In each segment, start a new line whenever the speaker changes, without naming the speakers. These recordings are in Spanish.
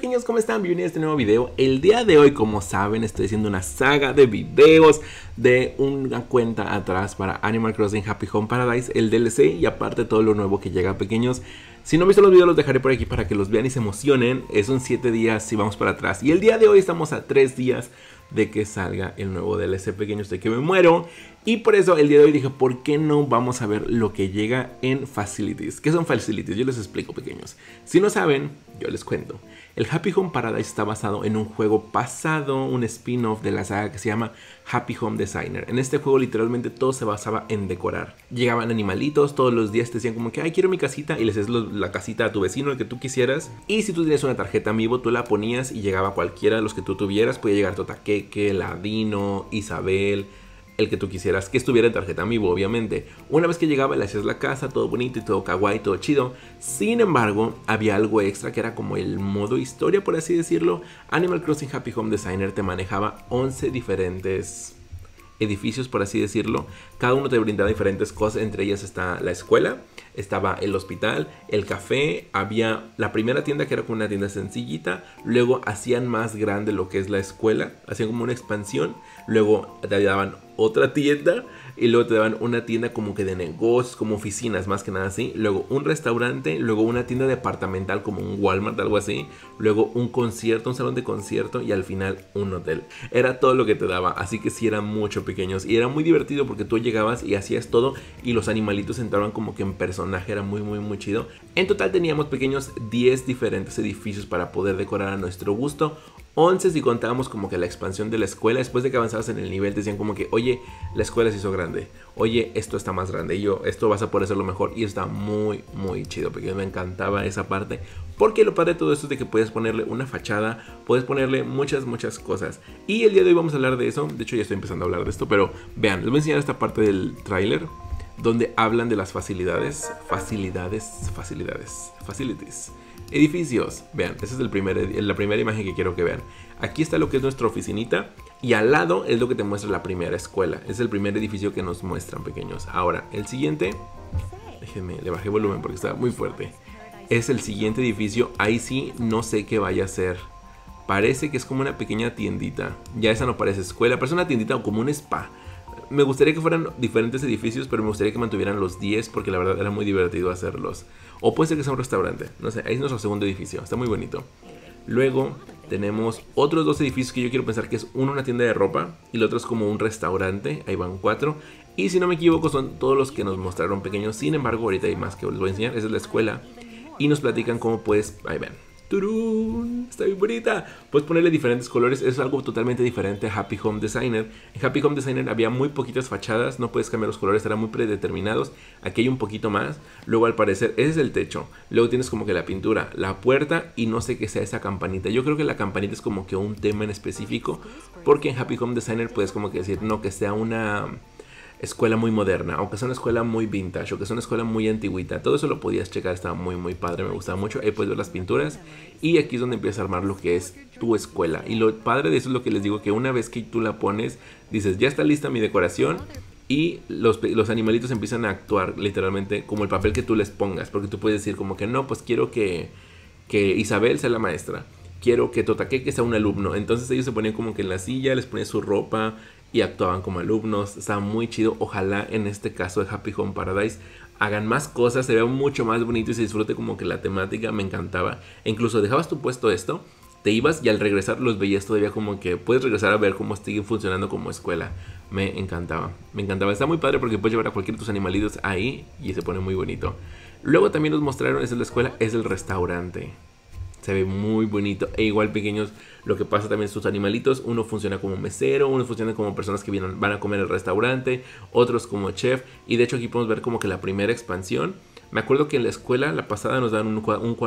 pequeños, ¿cómo están? Bienvenidos a este nuevo video. El día de hoy, como saben, estoy haciendo una saga de videos de una cuenta atrás para Animal Crossing Happy Home Paradise, el DLC y aparte todo lo nuevo que llega, pequeños. Si no han visto los videos los dejaré por aquí para que los vean y se emocionen. Son 7 días si vamos para atrás. Y el día de hoy estamos a 3 días de que salga el nuevo DLC, pequeños, de que me muero. Y por eso el día de hoy dije, ¿por qué no vamos a ver lo que llega en Facilities? ¿Qué son Facilities? Yo les explico, pequeños. Si no saben, yo les cuento. El Happy Home Paradise está basado en un juego pasado, un spin-off de la saga que se llama Happy Home Designer. En este juego literalmente todo se basaba en decorar. Llegaban animalitos, todos los días te decían como que, ay, quiero mi casita, y les des la casita a tu vecino, el que tú quisieras. Y si tú tenías una tarjeta amiibo, tú la ponías y llegaba cualquiera de los que tú tuvieras. Podía llegar Totaqueque, Ladino, Isabel, el que tú quisieras que estuviera en tarjeta amiibo, obviamente. Una vez que llegaba le hacías la casa, todo bonito y todo kawaii, todo chido. Sin embargo, había algo extra que era como el modo historia, por así decirlo. Animal Crossing Happy Home Designer te manejaba 11 diferentes edificios, por así decirlo. Cada uno te brindaba diferentes cosas. Entre ellas está la escuela, estaba el hospital, el café. Había la primera tienda que era como una tienda sencillita. Luego hacían más grande lo que es la escuela, hacían como una expansión. Luego te daban otra tienda y luego te daban una tienda como que de negocios, como oficinas, más que nada así. Luego un restaurante, luego una tienda departamental como un Walmart, algo así. Luego un concierto, un salón de concierto y al final un hotel. Era todo lo que te daba, así que sí era mucho, pequeños. Y era muy divertido porque tú llegabas y hacías todo y los animalitos entraban como que en personaje. Era muy chido. En total teníamos, pequeños, 10 diferentes edificios para poder decorar a nuestro gusto. 11 si contábamos como que la expansión de la escuela. Después de que avanzabas en el nivel te decían como que, oye, la escuela se hizo grande, oye, esto está más grande, y esto vas a poder hacerlo mejor. Y está muy chido, porque me encantaba esa parte, porque lo padre de todo esto es de que puedes ponerle una fachada, puedes ponerle muchas cosas. Y el día de hoy vamos a hablar de eso. De hecho ya estoy empezando a hablar de esto, pero vean, les voy a enseñar esta parte del tráiler donde hablan de las facilities, edificios. Vean, esa es la primera imagen que quiero que vean. Aquí está lo que es nuestra oficinita y al lado es lo que te muestra la primera escuela. Es el primer edificio que nos muestran, pequeños. Ahora, el siguiente, déjenme, le bajé volumen porque está muy fuerte. Es el siguiente edificio. Ahí sí no sé qué vaya a ser. Parece que es como una pequeña tiendita. Ya esa no parece escuela, parece una tiendita o como un spa. Me gustaría que fueran diferentes edificios, pero me gustaría que mantuvieran los 10 porque la verdad era muy divertido hacerlos. O puede ser que sea un restaurante, no sé, ahí es nuestro segundo edificio, está muy bonito. Luego tenemos otros 2 edificios que yo quiero pensar que es uno una tienda de ropa y el otro es como un restaurante, ahí van 4. Y si no me equivoco son todos los que nos mostraron, pequeños. Sin embargo, ahorita hay más que les voy a enseñar. Esa es la escuela y nos platican cómo puedes, ahí ven. ¡Turún! Está bien bonita. Puedes ponerle diferentes colores. Es algo totalmente diferente a Happy Home Designer. En Happy Home Designer había muy poquitas fachadas. No puedes cambiar los colores, eran muy predeterminados. Aquí hay un poquito más. Luego al parecer ese es el techo. Luego tienes como que la pintura, la puerta y no sé qué sea esa campanita. Yo creo que la campanita es como que un tema en específico, porque en Happy Home Designer puedes como que decir no, que sea una escuela muy moderna, o que sea una escuela muy vintage, o que sea una escuela muy antigüita. Todo eso lo podías checar, estaba muy padre, me gustaba mucho. Ahí puedes ver las pinturas y aquí es donde empiezas a armar lo que es tu escuela. Y lo padre de eso es lo que les digo, que una vez que tú la pones, dices, ya está lista mi decoración. Y los animalitos empiezan a actuar literalmente como el papel que tú les pongas, porque tú puedes decir como que no, pues quiero que Isabel sea la maestra, quiero que Totaqueque sea un alumno. Entonces ellos se ponían como que en la silla, les ponían su ropa y actuaban como alumnos. Estaba muy chido. Ojalá en este caso de Happy Home Paradise hagan más cosas, se vea mucho más bonito y se disfrute como que la temática. Me encantaba. E incluso dejabas tu puesto esto, te ibas y al regresar los veías todavía como que puedes regresar a ver cómo siguen funcionando como escuela. Me encantaba. Está muy padre porque puedes llevar a cualquiera de tus animalitos ahí y se pone muy bonito. Luego también nos mostraron, esa es la escuela, es el restaurante. Se ve muy bonito. E igual, pequeños, lo que pasa también sus animalitos. Uno funciona como mesero, uno funciona como personas que van a comer al restaurante, otros como chef. Y de hecho aquí podemos ver como que la primera expansión. Me acuerdo que en la escuela, la pasada, nos dan un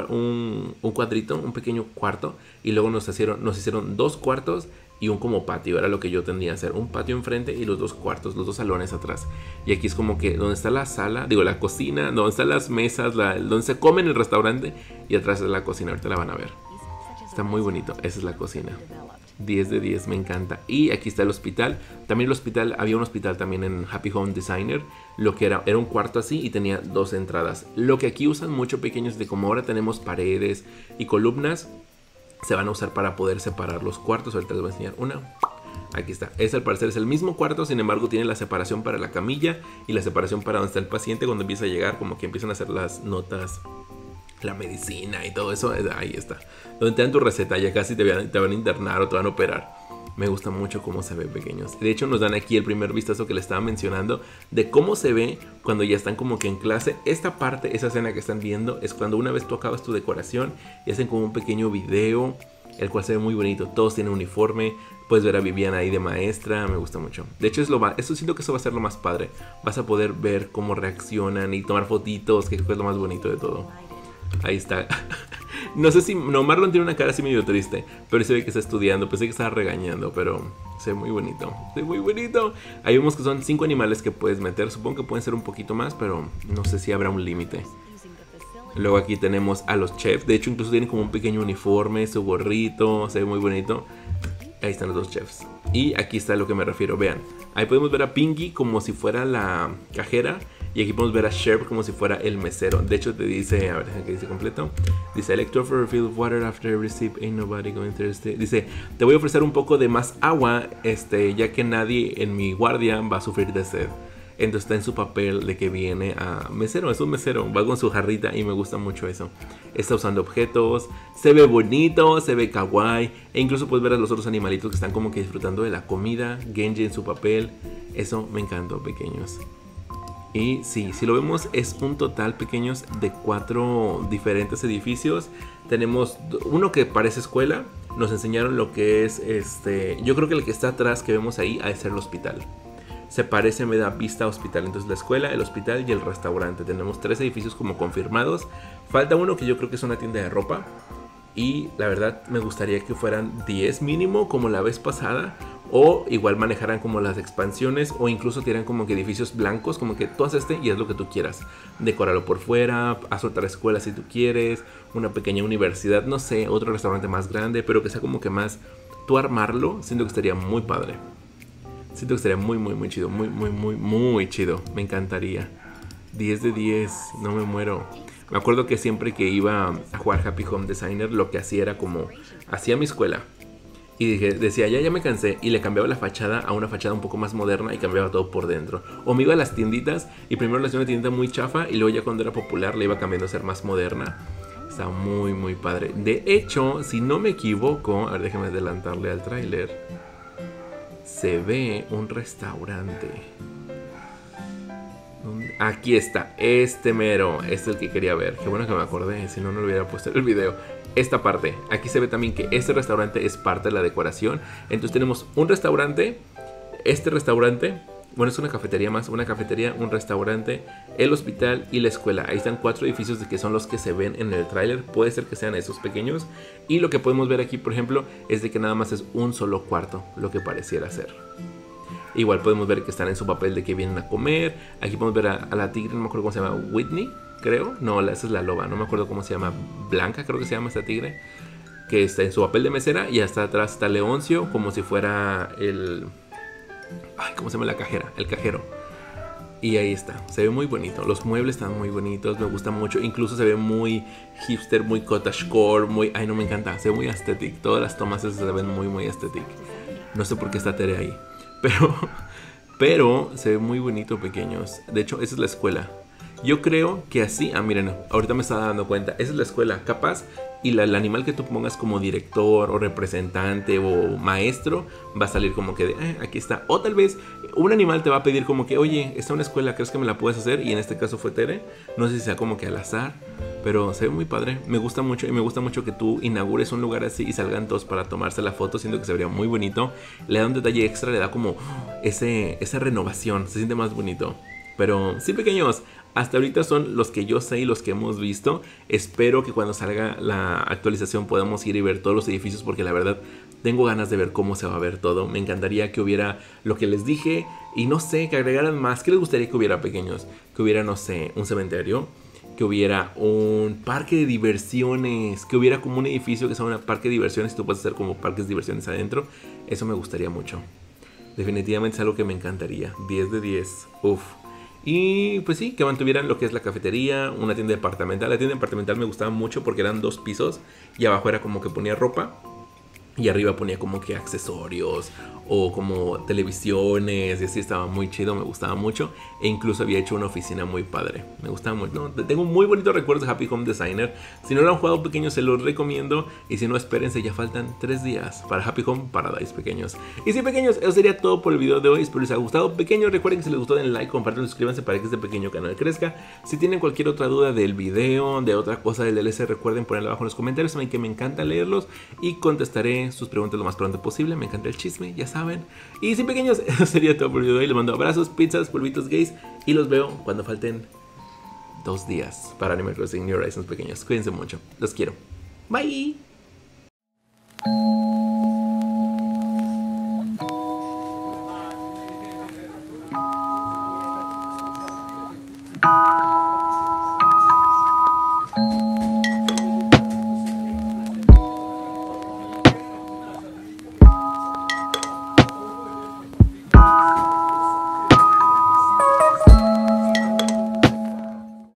cuadrito, un pequeño cuarto. Y luego nos hicieron 2 cuartos y un como patio. Era lo que yo tendría que hacer. Un patio enfrente y los 2 cuartos, los 2 salones atrás. Y aquí es como que donde está la sala, digo la cocina, donde están las mesas, donde se come en el restaurante. Y atrás es la cocina, ahorita la van a ver. Está muy bonito, esa es la cocina. 10 de 10, me encanta. Y aquí está el hospital. También el hospital, había un hospital también en Happy Home Designer. Lo que era un cuarto así y tenía 2 entradas. Lo que aquí usan mucho, pequeños, de como ahora tenemos paredes y columnas. se van a usar para poder separar los cuartos. Ahorita les voy a enseñar una. Aquí está. Al parecer es el mismo cuarto, sin embargo tiene la separación para la camilla y la separación para donde está el paciente cuando empieza a llegar, como que empiezan a hacer las notas, la medicina y todo eso. Ahí está. Donde te dan tu receta, ya casi te van a internar o te van a operar. Me gusta mucho cómo se ve, pequeños. De hecho nos dan aquí el primer vistazo que les estaba mencionando de cómo se ve cuando ya están como que en clase. Esta parte, esa escena que están viendo es cuando una vez tú acabas tu decoración y hacen como un pequeño video, el cual se ve muy bonito. Todos tienen uniforme. Puedes ver a Viviana ahí de maestra. Me gusta mucho. De hecho eso siento que eso va a ser lo más padre. Vas a poder ver cómo reaccionan y tomar fotitos, que es lo más bonito de todo. Ahí está. No sé si Marlon tiene una cara así medio triste, pero se ve que está estudiando. Pensé que estaba regañando, pero se ve muy bonito. Se ve muy bonito. Ahí vemos que son 5 animales que puedes meter. Supongo que pueden ser un poquito más, pero no sé si habrá un límite. Luego aquí tenemos a los chefs. De hecho incluso tienen como un pequeño uniforme, su gorrito. Se ve muy bonito. Ahí están los dos chefs. Y aquí está a lo que me refiero. Vean, ahí podemos ver a Pinky como si fuera la cajera. Y aquí podemos ver a Sherp como si fuera el mesero. De hecho te dice, a ver, ¿qué dice completo? Dice, I like to offer a refill of water after every sip. Ain't nobody going thirsty. Dice, te voy a ofrecer un poco de más agua, ya que nadie en mi guardia va a sufrir de sed. Entonces está en su papel de que viene a mesero, es un mesero, va con su jarrita y me gusta mucho eso. Está usando objetos, se ve bonito, se ve kawaii. E incluso puedes ver a los otros animalitos que están como que disfrutando de la comida. Genji en su papel, eso me encantó, pequeños. Y sí, si lo vemos es un total, pequeños, de 4 diferentes edificios. Tenemos uno que parece escuela. Nos enseñaron lo que es yo creo que el que está atrás que vemos ahí ha de ser el hospital. Se parece, me da vista a hospital. Entonces la escuela, el hospital y el restaurante. Tenemos 3 edificios como confirmados. Falta uno que yo creo que es una tienda de ropa. Y la verdad me gustaría que fueran 10 mínimo como la vez pasada. O igual manejaran como las expansiones. O incluso tiran como que edificios blancos. Como que tú haces y haz lo que tú quieras. Decóralo por fuera. Haz otra escuela si tú quieres. Una pequeña universidad. No sé, otro restaurante más grande. Pero que sea como que más tú armarlo. Siento que estaría muy padre. Siento que estaría muy chido. Muy chido. Me encantaría. 10 de 10. No me muero. Me acuerdo que siempre que iba a jugar Happy Home Designer, lo que hacía era como... Hacía mi escuela. Y decía, ya me cansé. Y le cambiaba la fachada a una fachada un poco más moderna. Y cambiaba todo por dentro. O me iba a las tienditas. Y primero le hacía una tiendita muy chafa. Y luego ya cuando era popular le iba cambiando a ser más moderna. Está muy padre. De hecho, si no me equivoco... A ver, déjame adelantarle al tráiler. Se ve un restaurante. Aquí está, este mero. Este es el que quería ver. Qué bueno que me acordé, si no, no lo hubiera puesto en el video. Esta parte, aquí se ve también que este restaurante es parte de la decoración. Entonces tenemos un restaurante. Este restaurante, bueno, es una cafetería más. Una cafetería, un restaurante, el hospital y la escuela. Ahí están 4 edificios que son los que se ven en el tráiler. Puede ser que sean esos pequeños. Y lo que podemos ver aquí, por ejemplo, es de que nada más es un solo cuarto, lo que pareciera ser. Igual podemos ver que están en su papel de que vienen a comer. Aquí podemos ver a la tigre, no me acuerdo cómo se llama, Whitney, creo. No, esa es la loba, no me acuerdo cómo se llama. Blanca creo que se llama esta tigre. Que está en su papel de mesera. Y hasta atrás está Leoncio, como si fuera el... Ay, ¿cómo se llama la cajera? El cajero. Y ahí está, se ve muy bonito. Los muebles están muy bonitos, me gusta mucho. Incluso se ve muy hipster, muy cottagecore, muy... Ay, no, me encanta, se ve muy aesthetic. Todas las tomas se ven muy aesthetic. No sé por qué está Tere ahí. Pero se ve muy bonito, pequeños. De hecho, esa es la escuela. Yo creo que así... Ah, miren, ahorita me estaba dando cuenta. Esa es la escuela, capaz. Y el animal que tú pongas como director o representante o maestro va a salir como que de, aquí está. O tal vez un animal te va a pedir como que, oye, está una escuela, ¿crees que me la puedes hacer? Y en este caso fue Tere. No sé si sea como que al azar, pero se ve muy padre. Me gusta mucho y me gusta mucho que tú inaugures un lugar así y salgan todos para tomarse la foto. Siento que se vería muy bonito. Le da un detalle extra, le da como esa renovación. Se siente más bonito. Pero sí, pequeños, hasta ahorita son los que yo sé y los que hemos visto. Espero que cuando salga la actualización podamos ir y ver todos los edificios, porque la verdad tengo ganas de ver cómo se va a ver todo. Me encantaría que hubiera lo que les dije y no sé, que agregaran más. ¿Qué les gustaría que hubiera, pequeños? Que hubiera, no sé, un cementerio, que hubiera un parque de diversiones, que hubiera como un edificio que sea un parque de diversiones y tú puedes hacer como parques de diversiones adentro. Eso me gustaría mucho. Definitivamente es algo que me encantaría. 10 de 10. Uf. Y pues sí, que mantuvieran lo que es la cafetería, una tienda departamental. La tienda departamental me gustaba mucho porque eran 2 pisos y abajo era como que ponía ropa. Y arriba ponía como que accesorios o como televisiones y así, estaba muy chido, me gustaba mucho. E incluso había hecho una oficina muy padre, me gustaba mucho, ¿no? Tengo muy bonitos recuerdos de Happy Home Designer. Si no lo han jugado, pequeños, se los recomiendo. Y si no, espérense, ya faltan 3 días para Happy Home Paradise, pequeños. Y sí, pequeños, eso sería todo por el video de hoy. Espero les haya gustado. Pequeños, recuerden que si les gustó, den like, compartan, suscríbanse para que este pequeño canal crezca. Si tienen cualquier otra duda del video, de otra cosa del DLC, recuerden ponerlo abajo en los comentarios. Saben que me encanta leerlos y contestaré sus preguntas lo más pronto posible. Me encanta el chisme, ya saben. Y sí, pequeños, eso sería todo por el video de hoy. Les mando abrazos, pizzas, polvitos gays y los veo cuando falten 2 días para Animal Crossing New Horizons, pequeños. Cuídense mucho, los quiero. Bye.